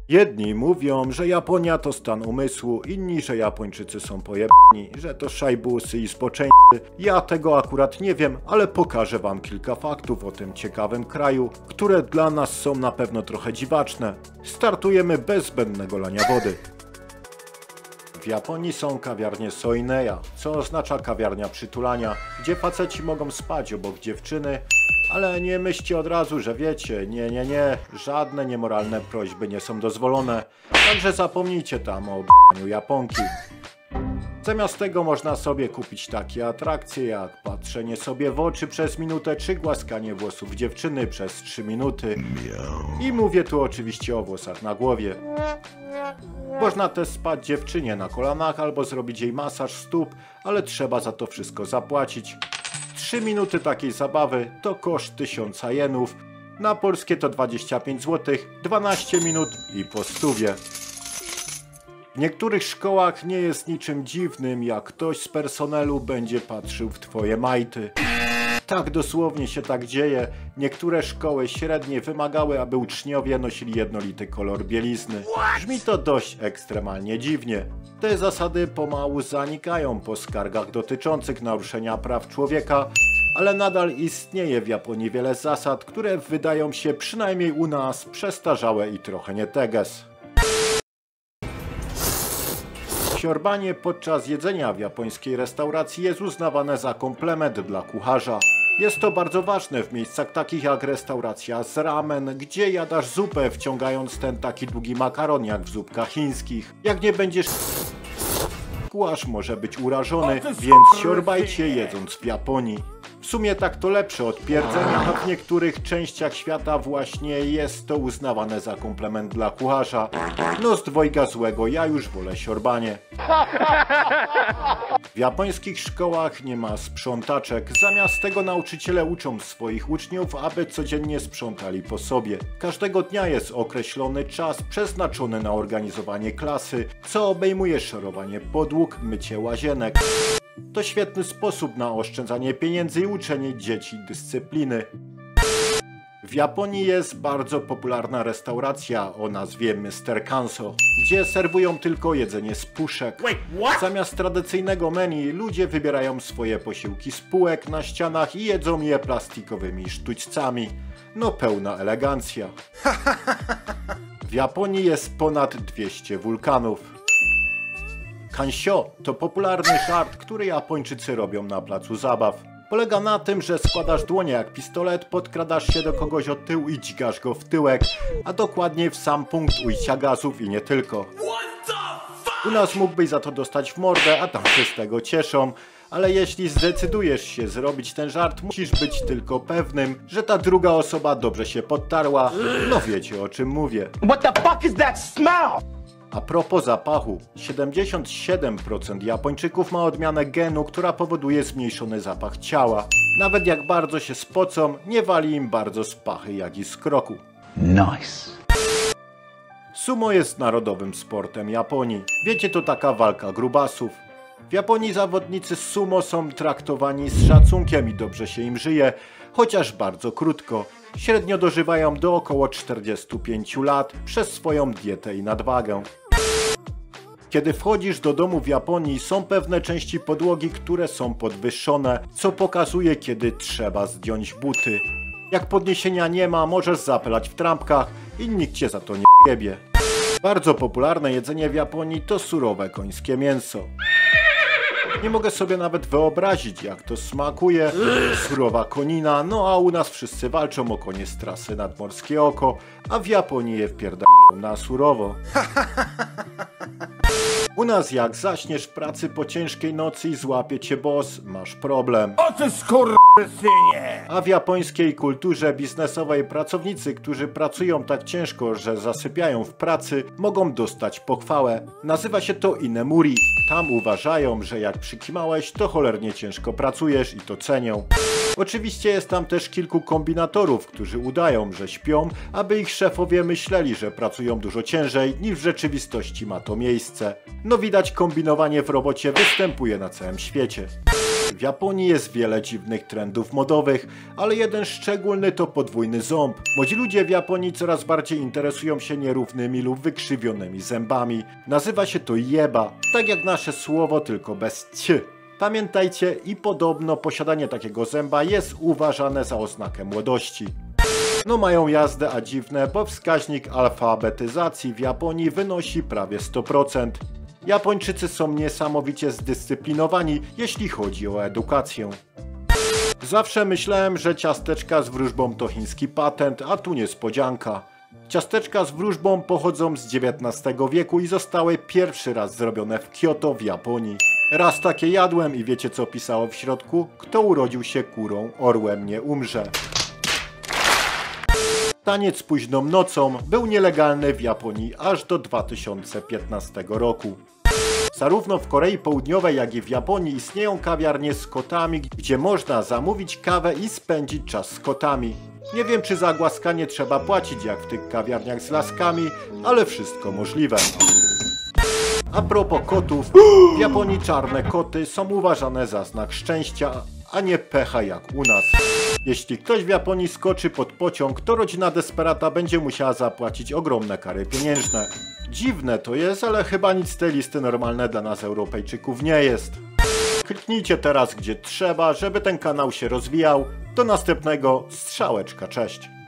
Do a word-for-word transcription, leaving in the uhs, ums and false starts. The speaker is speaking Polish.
Jedni mówią, że Japonia to stan umysłu, inni, że Japończycy są pojebani, że to szajbusy i spoczęcy. Ja tego akurat nie wiem, ale pokażę wam kilka faktów o tym ciekawym kraju, które dla nas są na pewno trochę dziwaczne. Startujemy bez zbędnego lania wody. W Japonii są kawiarnie Soineya, co oznacza kawiarnia przytulania, gdzie faceci mogą spać obok dziewczyny, ale nie myślcie od razu, że wiecie, nie, nie, nie, żadne niemoralne prośby nie są dozwolone, także zapomnijcie tam o b***niu Japonki. Zamiast tego można sobie kupić takie atrakcje jak patrzenie sobie w oczy przez minutę czy głaskanie włosów dziewczyny przez trzy minuty. I mówię tu oczywiście o włosach na głowie. Można też spać dziewczynie na kolanach albo zrobić jej masaż stóp, ale trzeba za to wszystko zapłacić. trzy minuty takiej zabawy to koszt tysiąca jenów, na polskie to dwadzieścia pięć złotych, dwanaście minut i po stówie. W niektórych szkołach nie jest niczym dziwnym, jak ktoś z personelu będzie patrzył w twoje majty. Tak dosłownie się tak dzieje. Niektóre szkoły średnie wymagały, aby uczniowie nosili jednolity kolor bielizny. Brzmi to dość ekstremalnie dziwnie. Te zasady pomału zanikają po skargach dotyczących naruszenia praw człowieka, ale nadal istnieje w Japonii wiele zasad, które wydają się przynajmniej u nas przestarzałe i trochę nie teges. Siorbanie podczas jedzenia w japońskiej restauracji jest uznawane za komplement dla kucharza. Jest to bardzo ważne w miejscach takich jak restauracja z ramen, gdzie jadasz zupę wciągając ten taki długi makaron jak w zupkach chińskich. Jak nie będziesz kucharz może być urażony, więc siorbajcie jedząc w Japonii. W sumie tak to lepsze od pierdzenia, a w niektórych częściach świata właśnie jest to uznawane za komplement dla kucharza. No z dwojga złego, ja już wolę siorbanie. W japońskich szkołach nie ma sprzątaczek, zamiast tego nauczyciele uczą swoich uczniów, aby codziennie sprzątali po sobie. Każdego dnia jest określony czas przeznaczony na organizowanie klasy, co obejmuje szorowanie podłóg, mycie łazienek. To świetny sposób na oszczędzanie pieniędzy i uczenie dzieci dyscypliny. W Japonii jest bardzo popularna restauracja o nazwie mister Kanso, gdzie serwują tylko jedzenie z puszek. Zamiast tradycyjnego menu ludzie wybierają swoje posiłki z półek na ścianach i jedzą je plastikowymi sztućcami. No pełna elegancja. W Japonii jest ponad dwieście wulkanów. Kansho to popularny żart, który Japończycy robią na placu zabaw. Polega na tym, że składasz dłonie jak pistolet, podkradasz się do kogoś od tyłu i dźgasz go w tyłek, a dokładnie w sam punkt ujścia gazów i nie tylko. U nas mógłbyś za to dostać w mordę, a tam się z tego cieszą, ale jeśli zdecydujesz się zrobić ten żart, musisz być tylko pewnym, że ta druga osoba dobrze się podtarła. No wiecie o czym mówię. What the fuck is that smell? A propos zapachu, siedemdziesiąt siedem procent Japończyków ma odmianę genu, która powoduje zmniejszony zapach ciała. Nawet jak bardzo się spocą, nie wali im bardzo z pachy jak i z kroku. Nice. Sumo jest narodowym sportem Japonii. Wiecie, to taka walka grubasów. W Japonii zawodnicy sumo są traktowani z szacunkiem i dobrze się im żyje, chociaż bardzo krótko. Średnio dożywają do około czterdziestu pięciu lat przez swoją dietę i nadwagę. Kiedy wchodzisz do domu w Japonii, są pewne części podłogi, które są podwyższone, co pokazuje, kiedy trzeba zdjąć buty. Jak podniesienia nie ma, możesz zapelać w trampkach i nikt cię za to nie jebie. Bardzo popularne jedzenie w Japonii to surowe końskie mięso. Nie mogę sobie nawet wyobrazić, jak to smakuje. Surowa konina, no a u nas wszyscy walczą o konie z trasy Nadmorskie Oko, a w Japonii je wpierdają na surowo. U nas jak zaśniesz w pracy po ciężkiej nocy i złapie cię boss, masz problem. O ty skurwysynie! A w japońskiej kulturze biznesowej pracownicy, którzy pracują tak ciężko, że zasypiają w pracy, mogą dostać pochwałę. Nazywa się to inemuri. Tam uważają, że jak przykimałeś, to cholernie ciężko pracujesz i to cenią. Oczywiście jest tam też kilku kombinatorów, którzy udają, że śpią, aby ich szefowie myśleli, że pracują dużo ciężej, niż w rzeczywistości ma to miejsce. No widać, kombinowanie w robocie występuje na całym świecie. W Japonii jest wiele dziwnych trendów modowych, ale jeden szczególny to podwójny ząb. Młodzi ludzie w Japonii coraz bardziej interesują się nierównymi lub wykrzywionymi zębami. Nazywa się to jeba, tak jak nasze słowo, tylko bez c. Pamiętajcie, i podobno posiadanie takiego zęba jest uważane za oznakę młodości. No mają jazdę, a dziwne, bo wskaźnik alfabetyzacji w Japonii wynosi prawie sto procent. Japończycy są niesamowicie zdyscyplinowani, jeśli chodzi o edukację. Zawsze myślałem, że ciasteczka z wróżbą to chiński patent, a tu niespodzianka. Ciasteczka z wróżbą pochodzą z dziewiętnastego wieku i zostały pierwszy raz zrobione w Kyoto w Japonii. Raz takie jadłem i wiecie co pisało w środku? Kto urodził się kurą, orłem nie umrze. Taniec późną nocą był nielegalny w Japonii aż do dwa tysiące piętnastego roku. Zarówno w Korei Południowej, jak i w Japonii istnieją kawiarnie z kotami, gdzie można zamówić kawę i spędzić czas z kotami. Nie wiem, czy za głaskanie trzeba płacić jak w tych kawiarniach z laskami, ale wszystko możliwe. A propos kotów, w Japonii czarne koty są uważane za znak szczęścia, a nie pecha jak u nas. Jeśli ktoś w Japonii skoczy pod pociąg, to rodzina desperata będzie musiała zapłacić ogromne kary pieniężne. Dziwne to jest, ale chyba nic z tej listy normalne dla nas Europejczyków nie jest. Kliknijcie teraz gdzie trzeba, żeby ten kanał się rozwijał. Do następnego, strzałeczka, cześć.